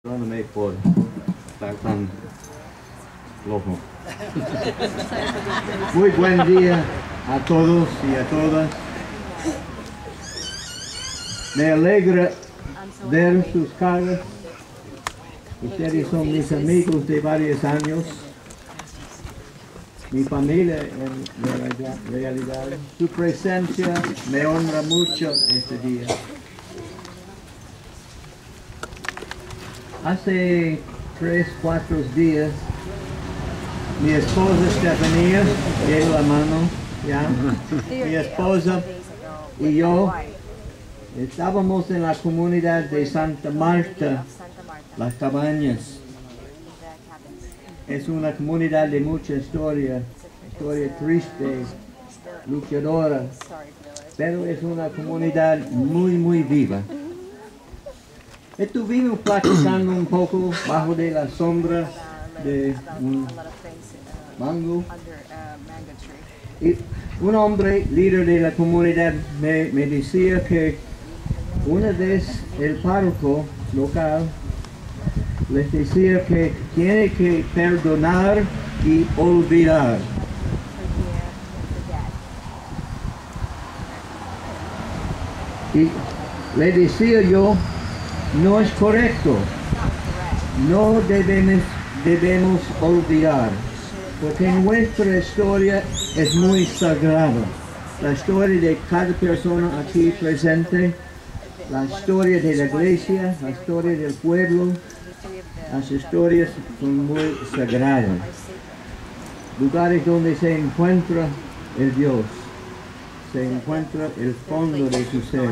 Perdóname por estar tan loco. Muy buen día a todos y a todas. Me alegra ver sus caras. Ustedes son mis amigos de varios años. Mi familia en realidad. Su presencia me honra mucho este día. Hace 3-4 días mi esposa Estefanía dio la mano, ¿ya? Mi esposa y yo estábamos en la comunidad de Santa Marta, Las Cabañas. Es una comunidad de mucha historia triste, luchadora, pero es una comunidad muy viva. Estuvimos platicando un poco bajo de la sombra de un mango. Y un hombre, líder de la comunidad, me decía que una vez el párroco local les decía que tiene que perdonar y olvidar. Y le decía yo, no es correcto, no debemos olvidar, porque nuestra historia es muy sagrada. La historia de cada persona aquí presente, la historia de la iglesia, la historia del pueblo, las historias son muy sagradas. Lugares donde se encuentra el Dios, se encuentra el fondo de su ser.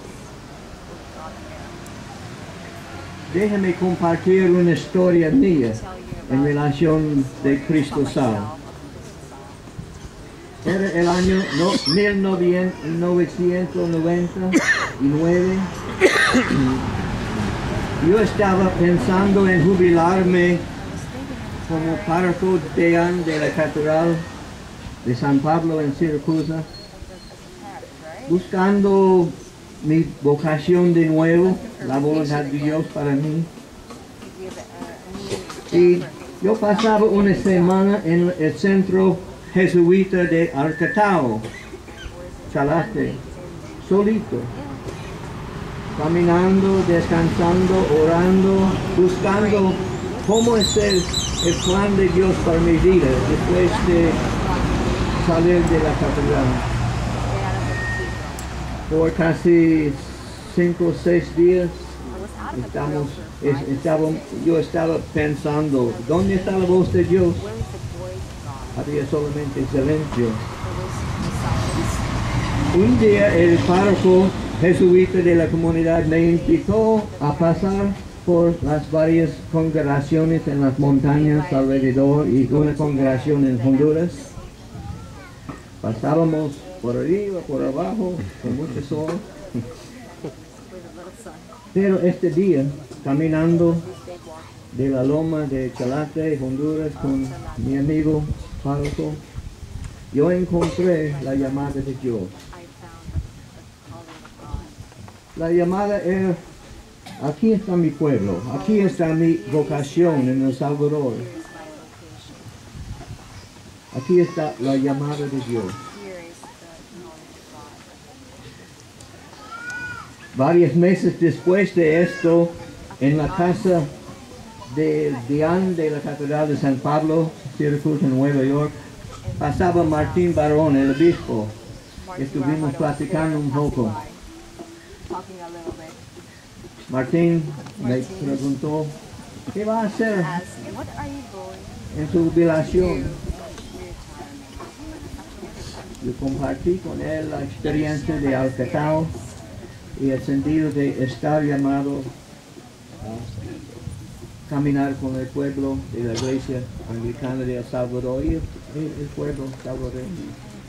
Déjame compartir una historia mía en relación de Cristo Sal. Era el año 1999. Yo estaba pensando en jubilarme como párroco de la Catedral de San Pablo en Siracusa, buscando mi vocación de nuevo, la voluntad de Dios para mí. Y yo pasaba una semana en el centro jesuita de Arcatao, Chalate, solito, caminando, descansando, orando, buscando cómo es el plan de Dios para mi vida después de salir de la catedral. Por casi 5 o 6 días yo estaba pensando, ¿dónde está la voz de Dios? Había solamente silencio. Un día el párroco jesuita de la comunidad me invitó a pasar por las varias congregaciones en las montañas alrededor y una congregación en Honduras. Pasábamos por arriba, por abajo, con mucho sol. Pero este día, caminando de la loma de Chalate, Honduras, con mi amigo párroco, yo encontré la llamada de Dios. La llamada era, aquí está mi pueblo, aquí está mi vocación en El Salvador. Aquí está la llamada de Dios. Varios meses después de esto, en la casa del deán de la Catedral de San Pablo, Siracusa, en Nueva York, pasaba Martín Barón, el obispo. Estuvimos platicando un poco. Martín me preguntó, ¿qué va a hacer en su jubilación? Yo compartí con él la experiencia de Arcatao y el sentido de estar llamado a caminar con el pueblo de la iglesia anglicana de El Salvador y el pueblo salvadoreño.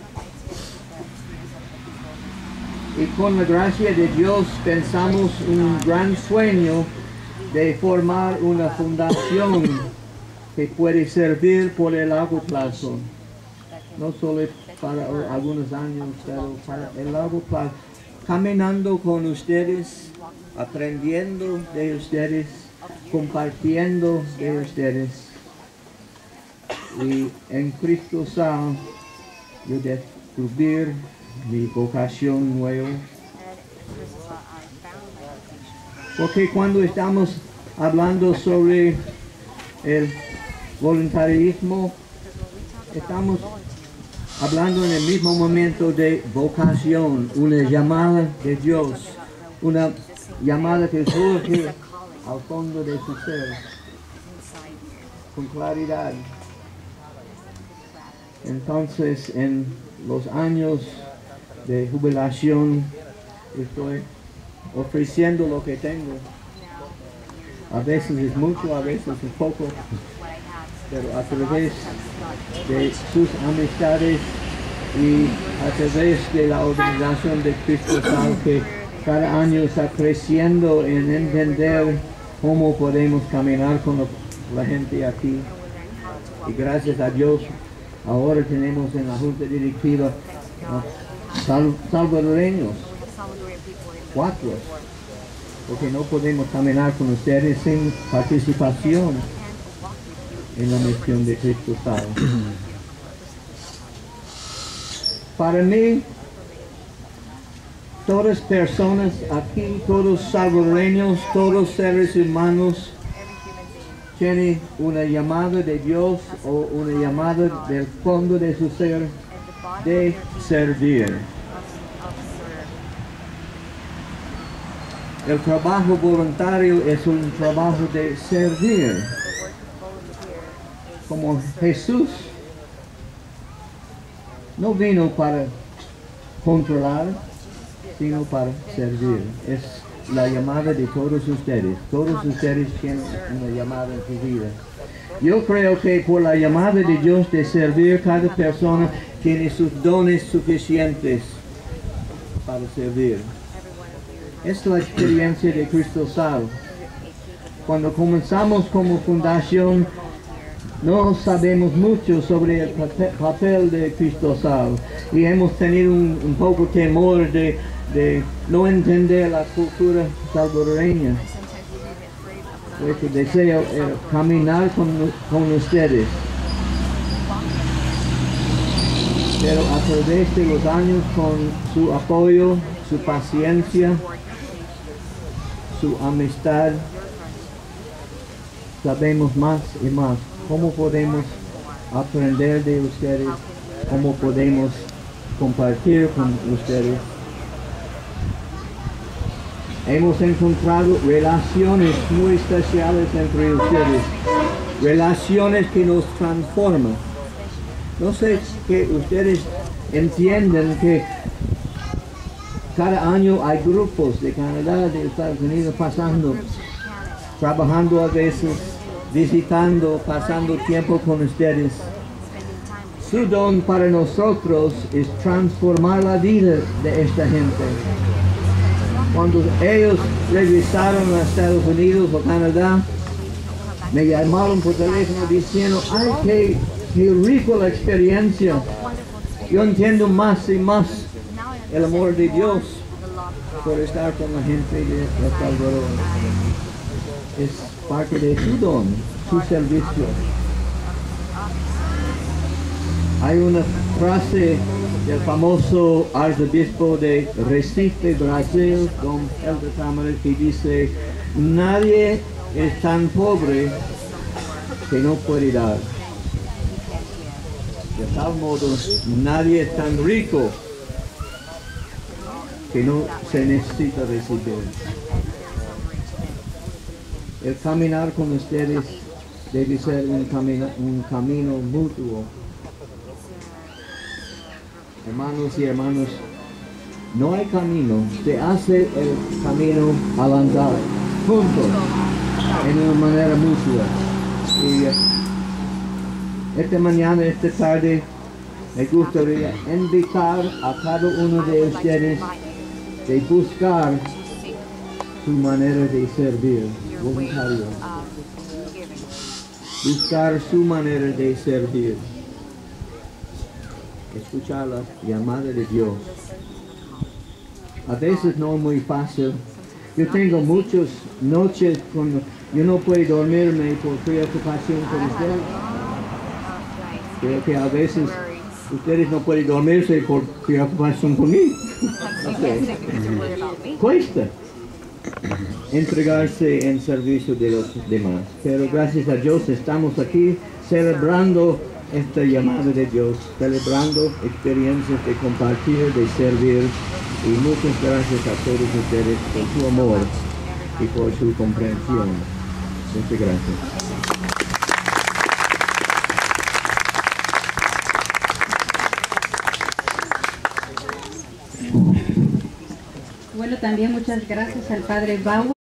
Y con la gracia de Dios pensamos un gran sueño de formar una fundación que puede servir por el largo plazo, no solo para algunos años, pero para el largo plazo. Caminando con ustedes, aprendiendo de ustedes, compartiendo de ustedes. Y en Cristo Salvo, yo descubrir mi vocación nueva. Porque cuando estamos hablando sobre el voluntarismo, estamos hablando en el mismo momento de vocación, una llamada de Dios, una llamada que surge al fondo de su ser, con claridad. Entonces, en los años de jubilación, estoy ofreciendo lo que tengo. A veces es mucho, a veces es poco, pero a través de sus amistades y a través de la organización de Cristo Salvo, que cada año está creciendo en entender cómo podemos caminar con la gente aquí. Y gracias a Dios, ahora tenemos en la junta directiva salvadoreños, 4, porque no podemos caminar con ustedes sin participación en la misión de Cristo Salvo. Para mí, todas personas aquí, todos salvadoreños, todos seres humanos, tienen una llamada de Dios o una llamada del fondo de su ser de servir. El trabajo voluntario es un trabajo de servir. Como Jesús no vino para controlar, sino para servir. Es la llamada de todos ustedes. Todos ustedes tienen una llamada en su vida. Yo creo que por la llamada de Dios de servir, cada persona tiene sus dones suficientes para servir. Es la experiencia de Cristo Salvo. Cuando comenzamos como fundación, no sabemos mucho sobre el papel de Cristo Salvo y hemos tenido un poco temor de no entender la cultura salvadoreña. Nuestro deseo es caminar con ustedes. Pero a través de los años, con su apoyo, su paciencia, su amistad, sabemos más y más cómo podemos aprender de ustedes, cómo podemos compartir con ustedes. Hemos encontrado relaciones muy especiales entre ustedes, relaciones que nos transforman. No sé que ustedes entienden que cada año hay grupos de Canadá, de Estados Unidos pasando, trabajando a veces, visitando, pasando tiempo con ustedes. Su don para nosotros es transformar la vida de esta gente. Cuando ellos regresaron a Estados Unidos o Canadá, me llamaron por teléfono diciendo, ¡ay, qué rico la experiencia! Yo entiendo más y más el amor de Dios por estar con la gente de El Salvador. Es parte de su don, su servicio. Hay una frase del famoso arzobispo de Recife, Brasil, Don Helder Câmara, que dice, nadie es tan pobre que no puede dar. De tal modo, nadie es tan rico que no se necesita recibir. El caminar con ustedes debe ser un camino mutuo. Hermanos y hermanas, no hay camino, se hace el camino al andar, juntos, en una manera mutua. Y esta mañana, esta tarde, me gustaría invitar a cada uno de ustedes de buscar su manera de servir voluntario. Buscar su manera de servir. Escuchar la llamada de Dios. A veces no es muy fácil. Yo tengo muchas noches Yo no puedo dormirme por preocupación con ustedes. Creo que a veces ustedes no pueden dormirse por preocupación conmigo. Cuesta entregarse en servicio de los demás, pero gracias a Dios estamos aquí celebrando esta llamada de Dios, celebrando experiencias de compartir, de servir, y muchas gracias a todos ustedes por su amor y por su comprensión. Muchas gracias. Bueno, también muchas gracias al Padre Bauer.